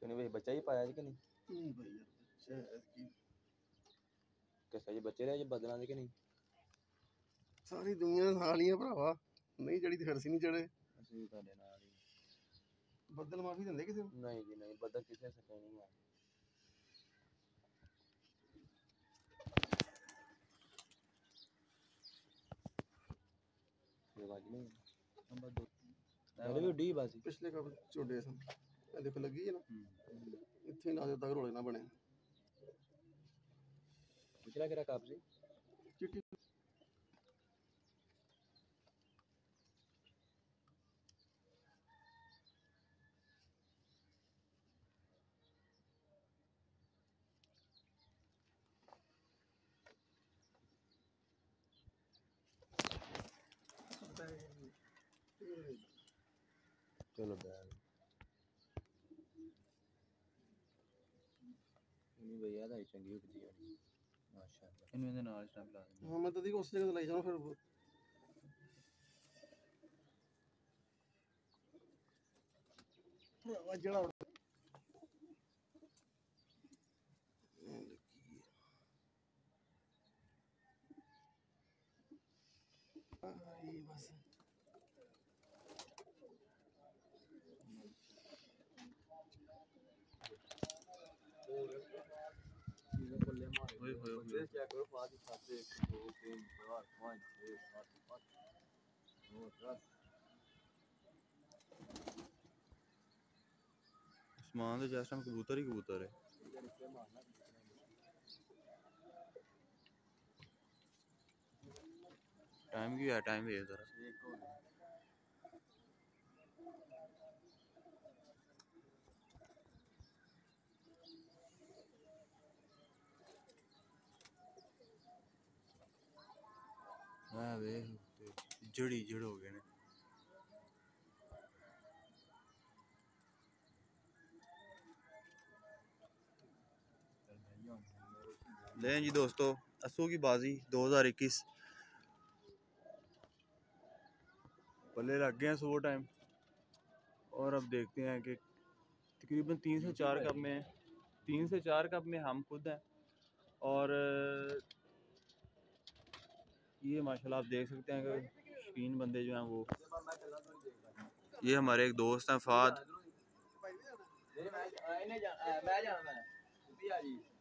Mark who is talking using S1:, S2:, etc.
S1: नहीं भाई बच्चा ही पाया है कि नहीं
S2: भाई यार बच्चा है कि
S1: कैसा ये बच्चे रहे ये बदला दे कि नहीं
S2: सारी दुनिया ਨਾਲ ਹੀ ਆ ਭਰਾਵਾ ਨਹੀਂ ਜੜੀ ਤੇ ਫਿਰ ਸੀ ਨਹੀਂ ਚੜੇ
S1: ਅਸੀਂ ਵੀ ਤੁਹਾਡੇ ਨਾਲ ਹੀ
S2: ਬੱਦਲ ਮਾਫੀ ਦਿੰਦੇ ਕਿਸੇ ਨੂੰ
S1: नहीं जी नहीं बदल किसी से कहीं नहीं है ये बाजी नहीं नंबर 2 मेरे भी डी बाजी
S2: ਪਿਛਲੇ ਕਬ ਝੋਡੇ ਸਨ ਇਹ ਦੇਖੋ ਲੱਗੀ ਹੈ ਨਾ ਇੱਥੇ ਨਾ ਦੇ ਤੱਕ ਰੋਲੇ ਨਾ ਬਣੇ
S1: पिछला केरा कब से
S2: ਚਿੱਟੀ
S1: चलो बैग नहीं भैया दा चंगी उगदी है माशाल्लाह इन्हें दे नाल स्टैंप ला देंगे
S2: ਹਾਂ ਮੈਂ ਤਾਂ ਦੀ ਉਸ ਜਗ੍ਹਾ ਤੇ ਲਾਈ ਜਾਵਾਂ ਫਿਰ ਭਰਾਵਾ ਜਿਹੜਾ ਆਈ ਬਸ
S1: ओए ओए ओए चेक करो 5 7 1 2 3 4 5 6 7 8 9 10
S3: आसमान तो जैसा कबूतर ही कबूतर है टाइम की है टाइम है जरा वे जड़ी जड़ हो गए ने ले जी दोस्तों असू की बाजी 2021 पल्ले लग गए हैं 100 टाइम और अब देखते हैं कि तकरीबन 3 से 4 कप में 3 से 4 कप में हम खुद हैं और ये माशाल्लाह आप देख सकते हैं कि शौकीन बंदे जो हैं वो ये हमारे एक दोस्त हैं फाद